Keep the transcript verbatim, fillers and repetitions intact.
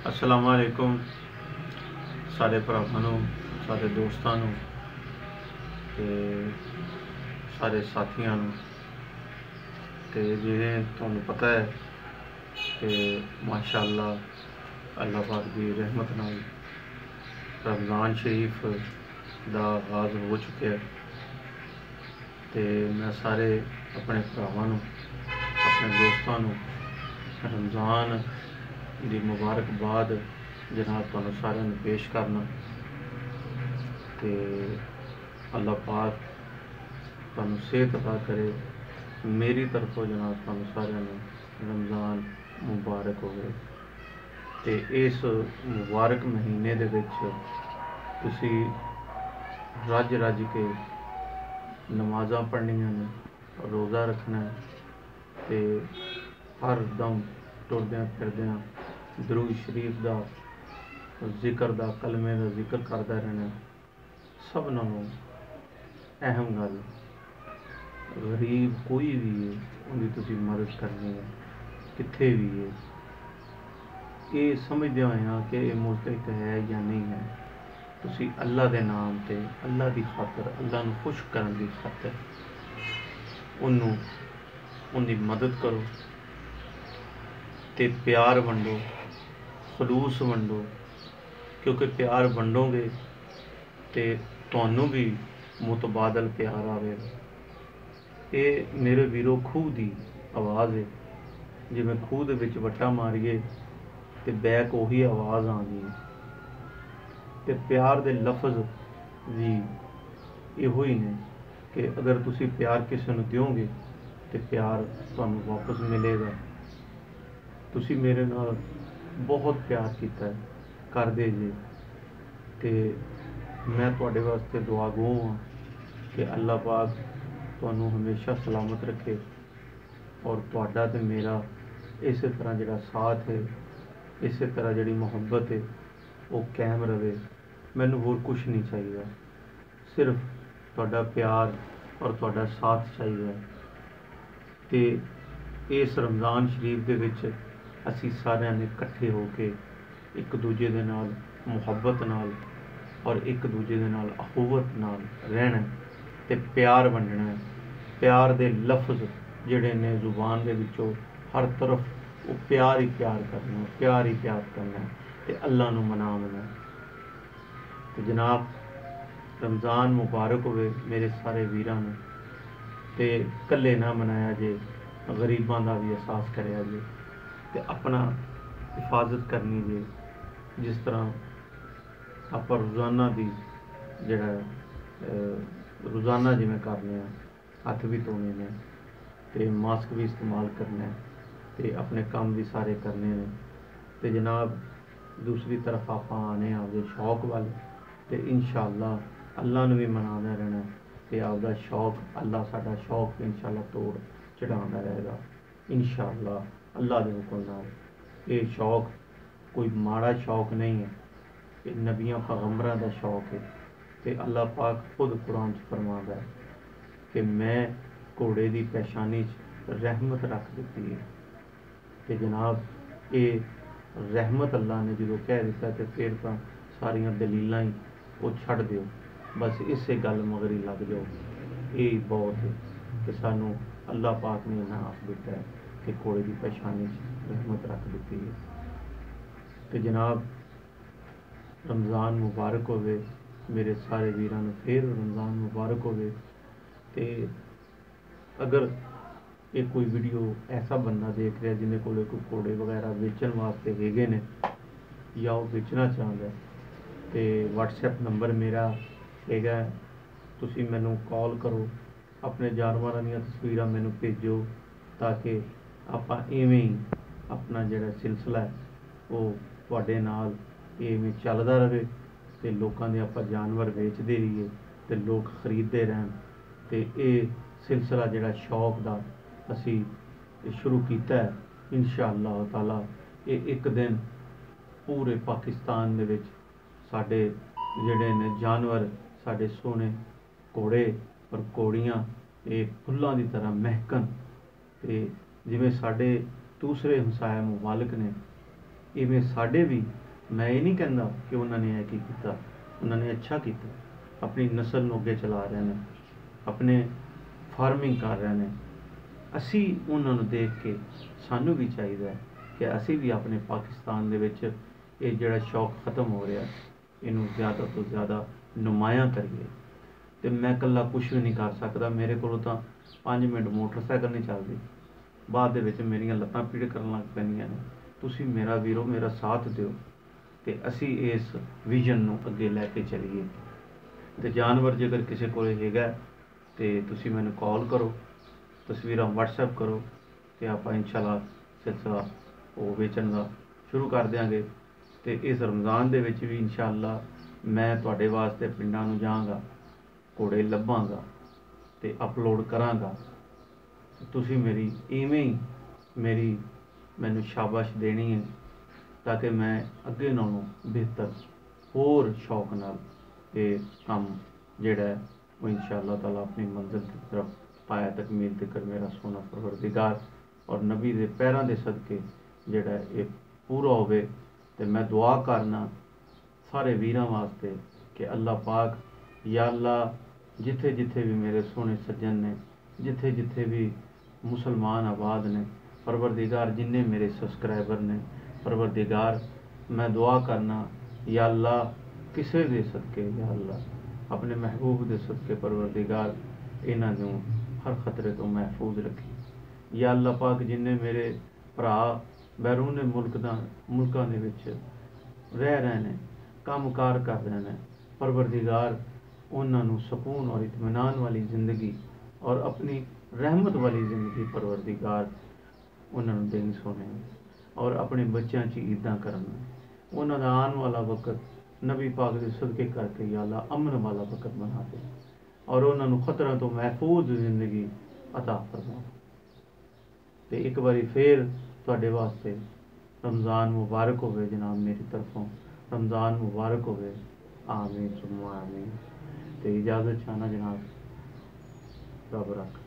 अस्सलाम वालेकुम सारे भरावां नूं, सारे दोस्तां नूं ते सारे साथियां नूं। ते जिवें तुहानूं पता है कि माशाअल्लाह अल्लाह पाक दी रहमत नाल रमज़ान शरीफ दा आगाज़ हो चुका है। ते मैं सारे अपने भरावां नूं, अपने दोस्तां नूं रमज़ान दी मुबारकबाद जनाब तुहानूं सारिआं नूं पेश करना। ते अल्लाह पाक तुहानूं सेहत अता करे। मेरी तरफों जनाब तुहानूं सारिआं नूं रमज़ान मुबारक होवे। ते इस मुबारक महीने दे विच तुसीं रज रज के नमाज़ां पढ़नियां ने, रोज़ा रखना है ते हर दम टुरदियां फिरदियां दरूद शरीफ दा जिक्र दा कलमे दा जिक्र करदा रहना। सब नालों अहम गल गरीब कोई भी है उनकी तुसीं मदद करनी है, कित्थे भी है। ये समझदे होए कि ये मुल्क है या नहीं है, तुसीं अल्लाह दे नाम ते अल्लाह दी खातर, अल्लाह नूं खुश करन दी खातर उन्नूं उनकी मदद करो ते प्यार वंडो, खलूस वंडो। क्योंकि प्यार वंडोगे तो तुहानूं भी मुतबादल प्यार आवेगा। ये मेरे वीरों खूह की आवाज़ है। जिवें खूह दे विच वट्टा मारीए तो बैक उही आवाज़ आनी है। ते प्यार दे लफ्ज़ भी इहो ही ने कि अगर तुसीं प्यार किसी नूं दिओगे तो प्यार तुहानूं वापस मिलेगा। तुसीं मेरे नाल बहुत प्यार कीता है, करदे जे ते मैं तुहाडे वास्ते दुआ गो हाँ कि अल्लाह पाक तुहानूं हमेशा सलामत रखे और तुहाडा ते मेरा इस तरह जिहड़ा साथ है, इस तरह जिहड़ी मुहब्बत है वो कायम रहे। मैनूं होर कुछ नहीं चाहिए, सिर्फ तुहाडा प्यार और तुहाडा साथ चाहिए। ते इस रमज़ान शरीफ दे विच असीं सारिआं ने इकट्ठे हो के एक दूजे दे नाल मुहब्बत नाल और एक दूजे दे नाल अखुवत नाल रहना ते प्यार वंडना है। प्यार दे लफ्ज़ जिहड़े ने जुबान दे विचों हर तरफ वो प्यार ही प्यार करना, प्यार ही प्यार करना ते अल्लाह नूं मनावना। तो जनाब रमज़ान मुबारक होवे मेरे सारे वीरां नूं। ते कल्ले ना मनाया जे, गरीबां दा भी एहसास करिया जे ते अपना हिफाजत करनी जे। जिस तरह आप रोज़ाना की जड़ा रोज़ाना जिमें करने हत्थ भी धोने ने ते मास्क भी इस्तेमाल करना है ते अपने काम भी सारे करने ने। ते जनाब दूसरी तरफ आप आने आपके शौक वाल ते इंशाअल्लाह अल्लाह ने भी मनाना रहना ते आपका शौक अल्लाह साडा शौक इंशाअल्लाह तोड़ चढ़ाता रहेगा इंशाअल्लाह अल्लाह के हुक्म नाल। ये शौक कोई माड़ा शौक नहीं है, ये नबियां पैगंबरां दा शौक है। ते अल्लाह पाक खुद कुरान च फरमांदा है कि मैं घोड़े की पेशानी च रहमत रख दी है। तो जनाब ये रहमत अल्लाह ने जो कह दिता तो फिर तो सारिया दलील ही वो छड़ दो, बस इस गल मगर ही लग जाओ। ये बहुत है कि सानू अल्लाह पाक ने इन्ना आख दिता है कि घोड़े की पेशानी च रहमत रख दी है। तो जनाब रमज़ान मुबारक होवे मेरे सारे वीरां नूं, फिर रमज़ान मुबारक होवे। ते अगर ये कोई वीडियो ऐसा बंदा देख रहा जिन्हें कोले कोई घोड़े वगैरह बेचण वास्ते हैगे ने या वो बेचना चाहता है तो व्हाट्सएप नंबर मेरा हैगा, तुसीं मैनूं कॉल करो, अपने जानवरां दीयां तस्वीरां मैनूं भेजो ताकि आपां इवें ही अपना जिहड़ा सिलसिला है वो तुहाडे नाल इवें चलदा रहे ते लोकां दे आपां जानवर बेचदे रहिए ते लोग खरीदते रहन। ते ये सिलसिला जिहड़ा शौक दा असी शुरू किया है इंशाअल्लाह ताला ये एक दिन पूरे पाकिस्तान दे विच साडे जिहड़े ने जानवर साडे सोहने घोड़े और घोड़ियां ये फुल्लां दी तरह महकन ते जिवें साडे दूसरे हमसाया मुमालिक ने इवें साढ़े भी, मैं ये नहीं कहता कि उन्होंने यह की किया, उन्होंने अच्छा किया, अपनी नस्ल नूं अगे चला रहे हैं, अपने फार्मिंग कर रहे हैं। असी उन्होंने देख के सानू भी चाहिए कि असी भी अपने पाकिस्तान दे विच ये जिहड़ा शौक ख़त्म हो रहा इनू ज़्यादा तो ज़्यादा नुमाया करिए। तो मैं कल्ला कुछ भी नहीं कर सकता, मेरे को तो पाँच मिनट मोटरसाइकिल नहीं चलती, बाद दे विच मेरियां लत्तां पीड़ करन लग पैंदियां ने। तुसी मेरा वीरो मेरा साथ दिओ ते असी इस विजन नूं अगे लैके चलीए। तो जानवर जेकर किसी को हैगा तो तुसी मैनूं कॉल करो, तस्वीरां व्हाट्सएप करो, तो आप इंशाअल्लाह सिलसिला वो बेचण का शुरू कर देंगे। तो इस रमज़ान दे विच भी इंशाअल्लाह मैं तुहाडे वास्ते पिंडां नूं जावांगा, घोड़े लभांगा ते अपलोड करांगा। तुसी मेरी इवें ही मेरी मैनूं शाबाश देनी है, ताकि मैं अगे नालों बेहतर होर शौक नाल ये काम जिहड़ा है वो इंशाअल्लाह ताला अपनी मंजिल की तरफ पाया तकमील तक मेरा सोना परवरदिगार और नबी दे पैरां दे सदके जिहड़ा ये पूरा होवे। ते मैं दुआ करना सारे वीरां वास्ते कि अल्लाह पाक या अल्लाह जिथे जिथे भी मेरे सोने सज्जन ने, जिथे जिथे भी मुसलमान आबाद ने, परवरदिगार जिन्ने मेरे सब्सक्राइबर ने, परवरदिगार मैं दुआ करना या अल्लाह किसे दे सदके या अल्लाह अपने महबूब दे सदके परवरदिगार इन्हां नूं हर खतरे तो महफूज रखी। या अल्लाह पाक जिन्ने मेरे भरा बैरून मुल्क दा मुल्कां दे विच रह रहे ने, काम कार कर रहे हैं, परवरदिगार उन्हां नूं सुकून और इत्मीनान वाली ज़िंदगी और अपनी रहमत वाली ज़िंदगी परवरदिगार उन्हां नूं देनी सोने, और अपने बच्चों च ईदां करना। उन्हां दा आने वाला वक्त नबी पाक दे सदके करके या अल्लाह अमन वाला वक्त बना दे और उन्हां नूं खतरा तो महफूज ज़िंदगी अता फरमा। तो एक बारी फिर तुहाडे वास्ते रमज़ान मुबारक होवे जनाब, मेरी तरफों रमज़ान मुबारक होवे। आमीन सुम्मा आमीन। तो इजाज़त चाहना जनाब, रब रख।